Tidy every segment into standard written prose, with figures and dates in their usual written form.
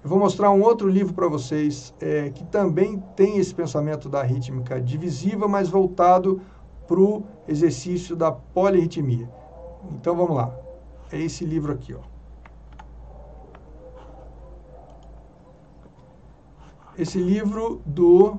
Eu vou mostrar um outro livro para vocês, que também tem esse pensamento da rítmica divisiva, mas voltado para o exercício da polirritmia. Então vamos lá. É esse livro aqui, ó. Esse livro do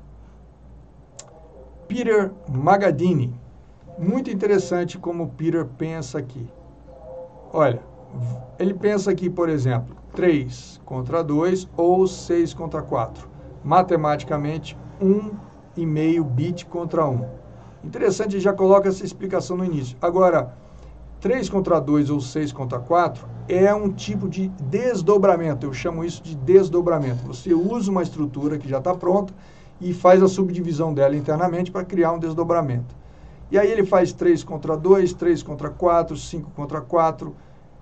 Peter Magadini. Muito interessante como o Peter pensa aqui. Olha, ele pensa aqui, por exemplo, 3 contra 2 ou 6 contra 4. Matematicamente, 1,5 bit contra 1. Interessante, já coloca essa explicação no início. Agora, 3 contra 2 ou 6 contra 4 é um tipo de desdobramento. Eu chamo isso de desdobramento. Você usa uma estrutura que já está pronta e faz a subdivisão dela internamente para criar um desdobramento. E aí ele faz 3 contra 2, 3 contra 4, 5 contra 4,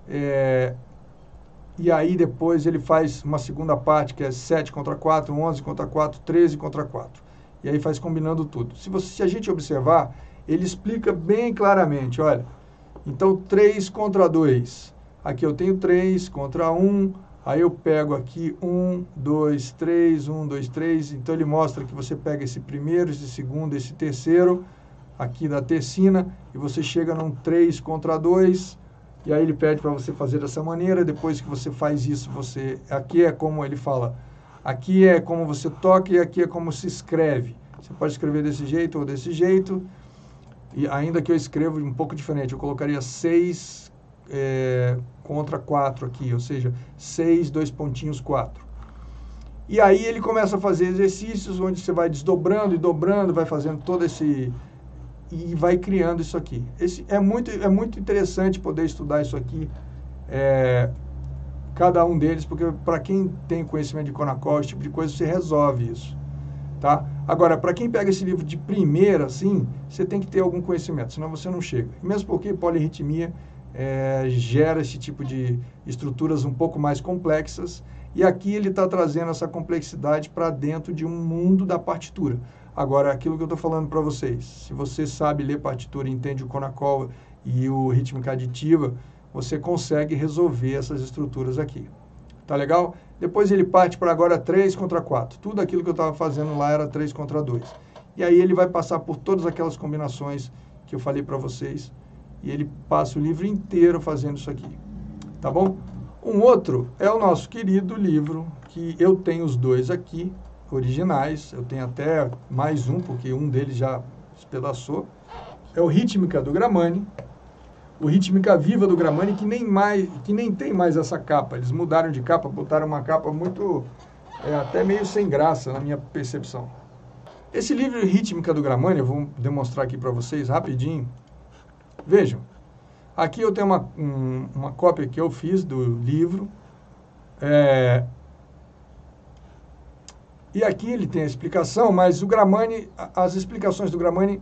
e aí depois ele faz uma segunda parte que é 7 contra 4, 11 contra 4, 13 contra 4. E aí faz combinando tudo. Se a gente observar, ele explica bem claramente, olha, então 3 contra 2, aqui eu tenho 3 contra 1, aí eu pego aqui 1, 2, 3, 1, 2, 3, então ele mostra que você pega esse primeiro, esse segundo, esse terceiro, aqui da tercina, e você chega num 3 contra 2, e aí ele pede para você fazer dessa maneira. Depois que você faz isso, aqui é como ele fala, aqui é como você toca e aqui é como se escreve. Você pode escrever desse jeito ou desse jeito, e ainda que eu escrevo um pouco diferente, eu colocaria 6 contra 4 aqui, ou seja, 6, 2 pontinhos, 4. E aí ele começa a fazer exercícios onde você vai desdobrando e dobrando, vai fazendo todo esse... e vai criando isso aqui. É muito interessante poder estudar isso aqui, cada um deles, porque para quem tem conhecimento de Konakol, esse tipo de coisa, você resolve isso. Tá? Agora, para quem pega esse livro de primeira, assim, você tem que ter algum conhecimento, senão você não chega. Mesmo porque polirritmia gera esse tipo de estruturas um pouco mais complexas, e aqui ele está trazendo essa complexidade para dentro de um mundo da partitura. Agora, aquilo que eu estou falando para vocês, se você sabe ler partitura, entende o Konakol e o rítmica aditiva, você consegue resolver essas estruturas aqui. Tá legal? Depois ele parte para agora 3 contra 4. Tudo aquilo que eu estava fazendo lá era 3 contra 2. E aí ele vai passar por todas aquelas combinações que eu falei para vocês, e ele passa o livro inteiro fazendo isso aqui. Tá bom? Um outro é o nosso querido livro, que eu tenho os dois aqui, originais, eu tenho até mais um, porque um deles já espedaçou, é o Rítmica do Gramani, o Rítmica Viva do Gramani, que nem tem mais essa capa, eles mudaram de capa, botaram uma capa muito, até meio sem graça, na minha percepção. Esse livro Rítmica do Gramani, eu vou demonstrar aqui para vocês rapidinho, vejam, aqui eu tenho uma cópia que eu fiz do livro, e aqui ele tem a explicação, mas o Gramani, as explicações do Gramani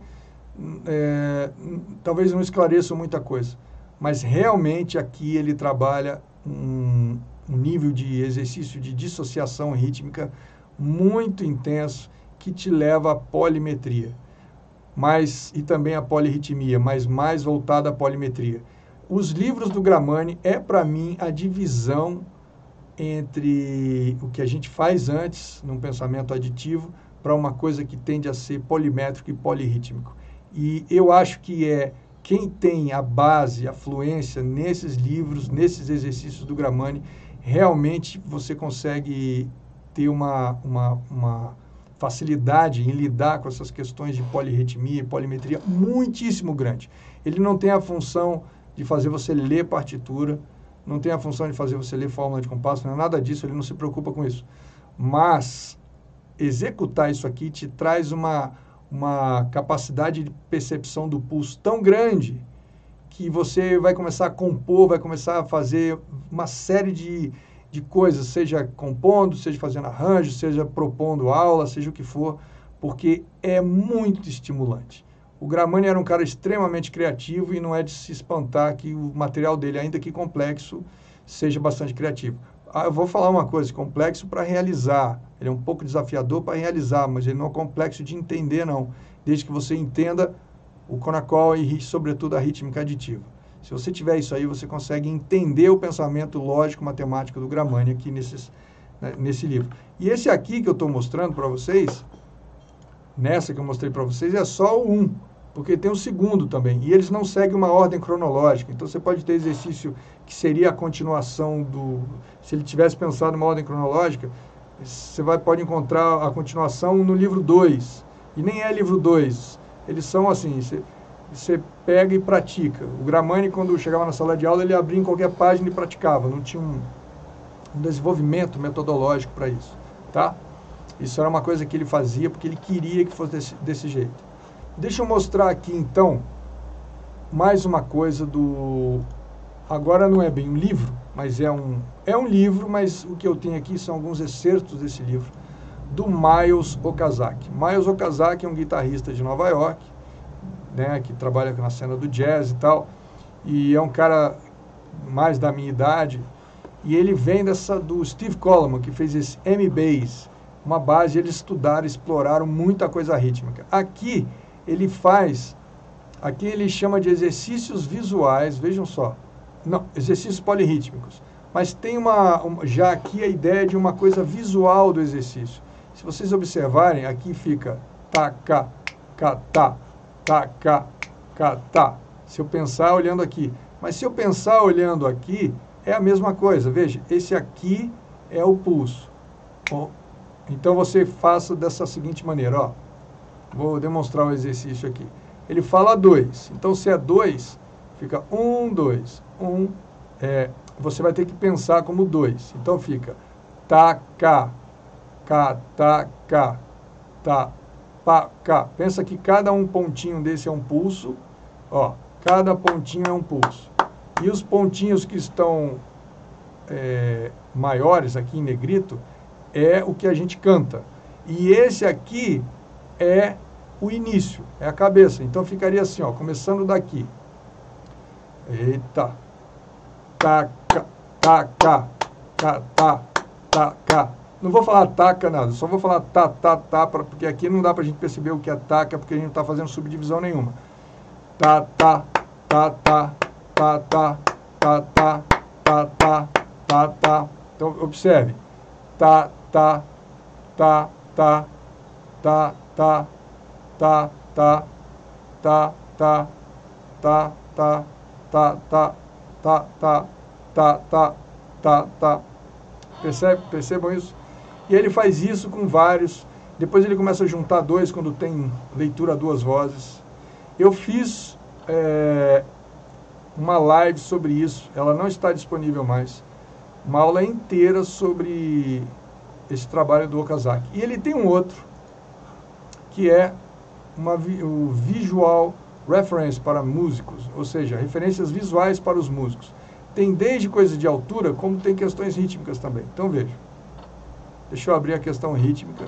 talvez não esclareçam muita coisa. Mas realmente aqui ele trabalha um nível de exercício de dissociação rítmica muito intenso que te leva à polimetria. E também à polirritmia, mas mais voltada à polimetria. Os livros do Gramani para mim, a divisão entre o que a gente faz antes, num pensamento aditivo, para uma coisa que tende a ser polimétrico e polirrítmico. E eu acho que quem tem a base, a fluência nesses livros, nesses exercícios do Gramani, realmente você consegue ter uma facilidade em lidar com essas questões de polirritmia e polimetria muitíssimo grande. Ele não tem a função de fazer você ler partitura, não tem a função de fazer você ler fórmula de compasso, não é nada disso, ele não se preocupa com isso. Mas executar isso aqui te traz uma capacidade de percepção do pulso tão grande que você vai começar a compor, vai começar a fazer uma série de coisas, seja compondo, seja fazendo arranjo, seja propondo aula, seja o que for, porque é muito estimulante. O Gramani era um cara extremamente criativo e não é de se espantar que o material dele, ainda que complexo, seja bastante criativo. Eu vou falar uma coisa, complexo para realizar. Ele é um pouco desafiador para realizar, mas ele não é complexo de entender, não. Desde que você entenda o Konakol e, sobretudo, a rítmica aditiva. Se você tiver isso aí, você consegue entender o pensamento lógico-matemático do Gramani aqui né, nesse livro. E esse aqui que eu estou mostrando para vocês, nessa que eu mostrei para vocês, é só o 1, porque tem o segundo também. E eles não seguem uma ordem cronológica. Então, você pode ter exercício que seria a continuação do... Se ele tivesse pensado numa ordem cronológica, você pode encontrar a continuação no livro 2. E nem é livro 2. Eles são assim, você pega e pratica. O Gramani, quando chegava na sala de aula, ele abria em qualquer página e praticava. Não tinha um desenvolvimento metodológico para isso, tá? Isso era uma coisa que ele fazia porque ele queria que fosse desse jeito. Deixa eu mostrar aqui, então, mais uma coisa do... Agora não é bem um livro, mas é um livro, mas o que eu tenho aqui são alguns excertos desse livro, do Miles Okazaki. Miles Okazaki é um guitarrista de Nova York, né, que trabalha na cena do jazz e tal, e é um cara mais da minha idade, e ele vem do Steve Coleman, que fez esse M-Bass, uma base, eles estudaram, exploraram muita coisa rítmica. Aqui ele chama de exercícios visuais, vejam só, não, exercícios polirrítmicos, mas tem já aqui a ideia de uma coisa visual do exercício. Se vocês observarem, aqui fica tá, cá, cá, tá, tá, cá, cá, tá. Se eu pensar olhando aqui, mas se eu pensar olhando aqui, é a mesma coisa. Veja, esse aqui é o pulso. Então você faça dessa seguinte maneira, ó. Vou demonstrar o exercício aqui. Ele fala 2. Então se é 2, fica 1, 2, 1. Você vai ter que pensar como 2. Então fica tá, cá, cá, tá, cá, tá, pá, cá. Pensa que cada um pontinho desse é um pulso, ó. Cada pontinho é um pulso. E os pontinhos que estão maiores aqui em negrito é o que a gente canta. E esse aqui é o início, é a cabeça. Então ficaria assim, ó, começando daqui. Eita. Tá, cá, tá, cá, tá, tá, tá, cá. Não vou falar taca nada, só vou falar tá, tá, tá, porque aqui não dá pra gente perceber o que é taca, porque a gente não tá fazendo subdivisão nenhuma. Tá, tá, tá, tá, tá, tá, tá, tá, tá, tá, tá, tá. Então, observe. Tá, tá, tá, tá, tá, tá, tá, tá, tá, tá, tá, tá, tá, tá, tá, tá, tá, tá, tá, tá. Percebam isso? E ele faz isso com vários. Depois ele começa a juntar 2 quando tem leitura a 2 vozes. Eu fiz uma live sobre isso. Ela não está disponível mais. Uma aula inteira sobre esse trabalho do Okazaki. E ele tem um outro, que é o Visual Reference para músicos, ou seja, referências visuais para os músicos. Tem desde coisas de altura, como tem questões rítmicas também. Então veja. Deixa eu abrir a questão rítmica.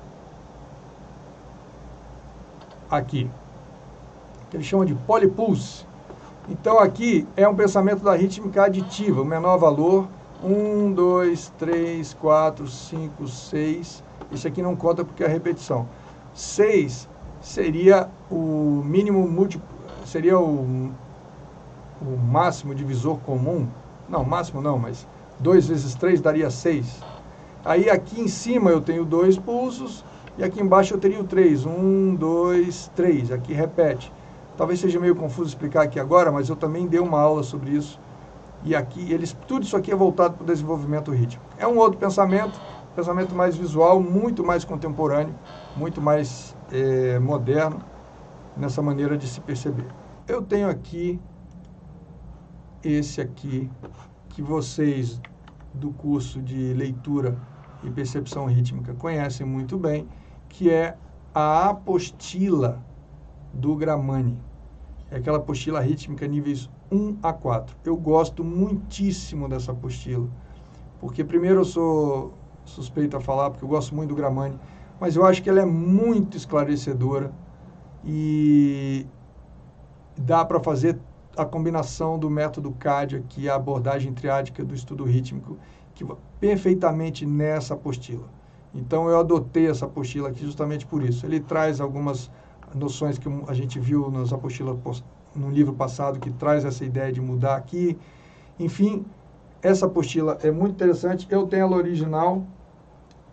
Aqui. Que ele chama de polypulse. Então aqui é um pensamento da rítmica aditiva, o menor valor. 1, 2, 3, 4, 5, 6. Esse aqui não conta porque é a repetição. 6 seria o mínimo múltiplo, seria o máximo divisor comum. Não, máximo não, mas 2 vezes 3 daria 6. Aí aqui em cima eu tenho 2 pulsos e aqui embaixo eu teria o 3. 1, 2, 3. Aqui repete. Talvez seja meio confuso explicar aqui agora, mas eu também dei uma aula sobre isso. E aqui, tudo isso aqui é voltado para o desenvolvimento rítmico. É um outro pensamento mais visual, muito mais contemporâneo, muito mais moderno nessa maneira de se perceber. Eu tenho aqui esse aqui, que vocês do curso de leitura e percepção rítmica conhecem muito bem, que é a apostila do Gramani. É aquela apostila rítmica níveis 1 a 4. Eu gosto muitíssimo dessa apostila, porque primeiro eu sou suspeito a falar, porque eu gosto muito do Gramani, mas eu acho que ela é muito esclarecedora e dá para fazer a combinação do método CAD aqui, a abordagem triádica do estudo rítmico, que perfeitamente nessa apostila. Então eu adotei essa apostila aqui justamente por isso. Ele traz algumas noções que a gente viu nas apostilas no livro passado, que traz essa ideia de mudar aqui. Enfim, essa apostila é muito interessante. Eu tenho ela original,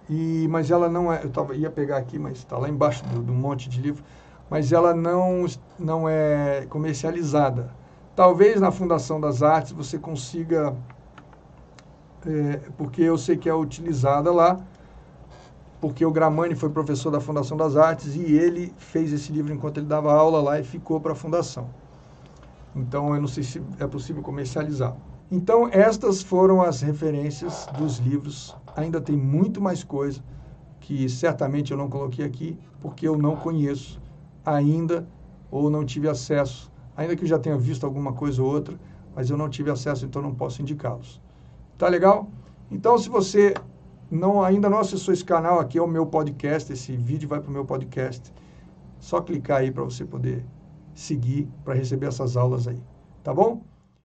Mas ela não é, ia pegar aqui, mas está lá embaixo do monte de livro, mas ela não é comercializada. Talvez na Fundação das Artes você consiga, porque eu sei que é utilizada lá, porque o Gramani foi professor da Fundação das Artes e ele fez esse livro enquanto ele dava aula lá e ficou para a Fundação. Então, eu não sei se é possível comercializar. Então, estas foram as referências dos livros. Ainda tem muito mais coisa que certamente eu não coloquei aqui, porque eu não conheço ainda ou não tive acesso. Ainda que eu já tenha visto alguma coisa ou outra, mas eu não tive acesso, então não posso indicá-los. Tá legal? Então, se você ainda não acessou esse canal, aqui é o meu podcast, esse vídeo vai para o meu podcast. Só clicar aí para você poder seguir, para receber essas aulas aí. Tá bom?